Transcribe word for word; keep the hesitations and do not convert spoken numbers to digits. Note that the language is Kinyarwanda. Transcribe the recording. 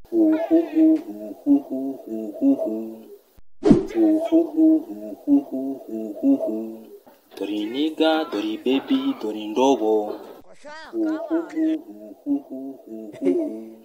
Hoo hoo hoo hoo hoo hoo hoo hoo hoo. Hoo hoo hoo hoo hoo hoo hoo hoo hoo. Dori nigga, dori baby, dori ndogo. Hoo hoo hoo hoo hoo hoo hoo hoo.